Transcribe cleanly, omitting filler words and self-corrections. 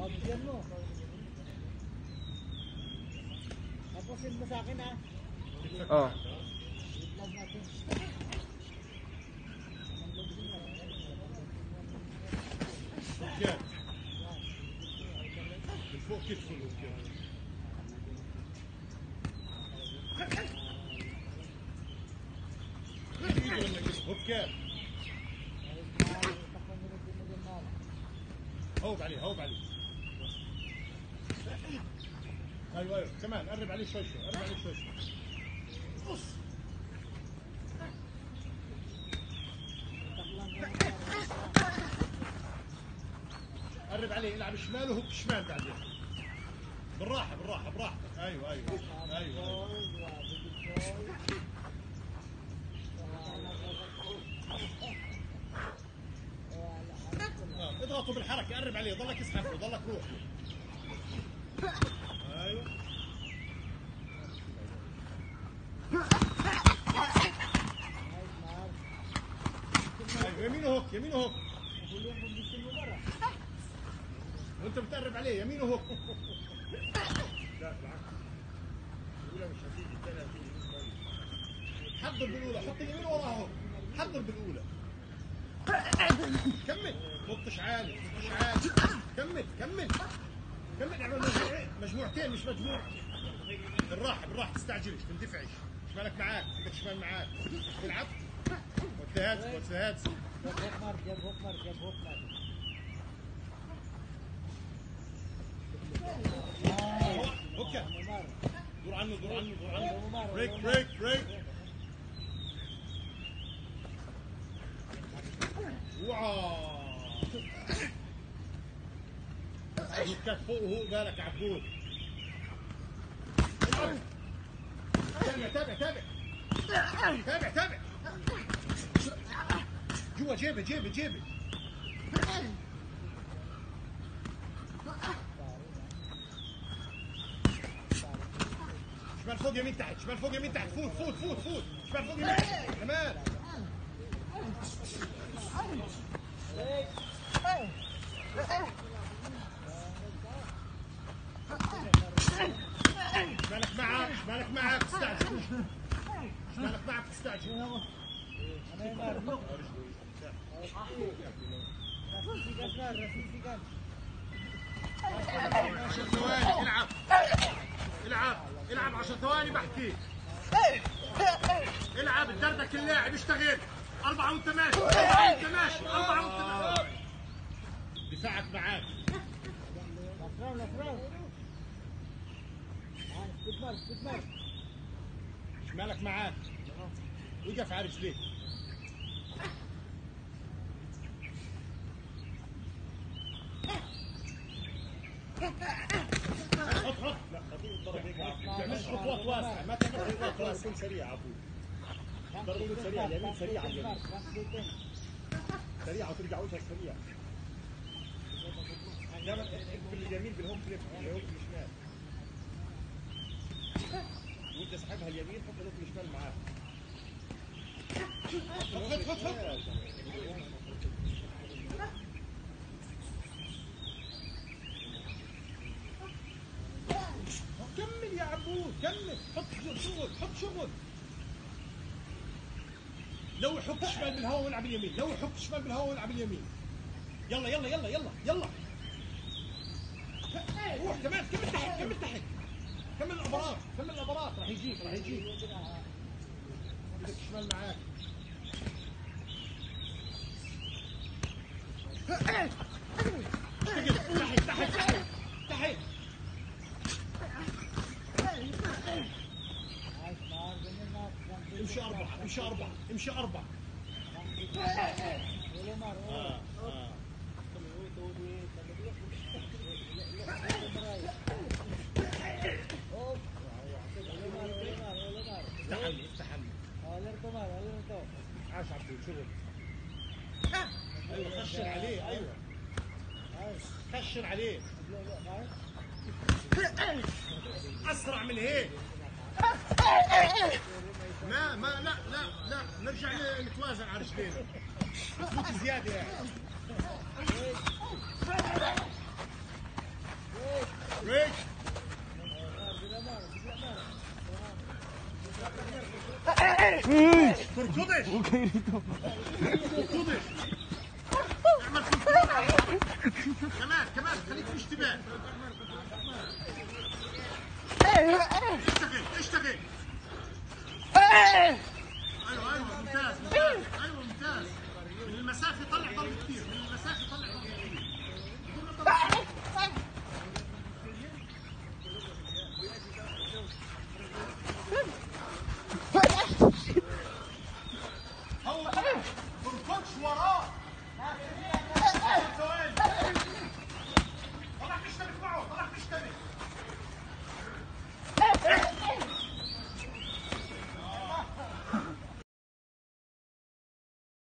bigyan mo. Tapos send mo sa akin ha. Oh. I-vlog natin. رجال من فوق كتفه الرجال رجال هوب عليه هوب عليه ايوه ايوه كمان قرب عليه شوي شوي قرب عليه شوي شوي قرب عليه العب شماله هوب شمال بعدين بالراحه بالراحه براحتك ايوه ايوه ايوه اضغطوا بالحركه قرب عليه ضلك اسحبه ضلك روح ايوه يمينه هوك يمينه هوك وانت بتقرب عليه يمينه هوك لا بالعكس الاولى مش هتيجي الثانيه هتيجي حضر بالاولى حط اليمين وراها هوك حضر بالاولى كمل نطش عالي نطش عالي كمل كمل كمل اعمل مجموعتين مش مجموعه بالراحه بالراحه تستعجلش تندفعش شمالك معاك عندك شمال معاك العب وتهادس وتهادس جاب هوكمر اوكي دور عنه دور عنه دور عنه بريك بريك بريك واو كانت فوق وهو بالك عبود تابع تابع تابع تابع تابع جوا جيبه جيبه جيبه شمال فوق يمين تحت شمال فوق يمين تحت فوت فوت فوت فوت شمال فوق يمين تحت كمان شمالك معك شمالك معك تستعجل شمالك معك تستعجل عشر ثواني العب العب العب 10 ثواني بحكي العب الدردك اللاعب اشتغل 4 وانت ماشي 4 وانت ماشي 4 وانت ماشي دفاعك معاك شمالك معاك وقف على رجليك حط حط لا ما تعملش خطوات واسعه ما تعمل خطوات واسعه كن سريع عبود ضرب سريع اليمين سريع اليمين سريع وترجع وجهك سريع دائما اقفل اليمين بالهوم فليب الهوم الشمال وانت اسحبها اليمين حط الهوم الشمال معاك كمل يا عبود كمل حط شغل حط شغل لو حط الشمال بالهواء والعب اليمين لو حط الشمال بالهواء والعب اليمين يلا يلا يلا يلا يلا روح كمان كمل تحت كمل تحت كمل الابرات كمل الابرات راح يجيك راح يجيك بدك الشمال معاك اشتغل تحت تحت تحت تحت امشي 4 امشي 4 امشي 4 عاش عبدو شغل ايوه خشن عليه ايوه خشن عليه اسرع من هيك ما لا لا لا نرجع نتوازن على رجلينا تفوت زياده يعني ريش تركضش تركضش اعمل كنترول كمان خليك في اشتباه اشتغل ايوه ممتاز ايوه ممتاز من المسافه طلع ضرب كثير من المسافه طلع ضرب كثير هو تركضش وراه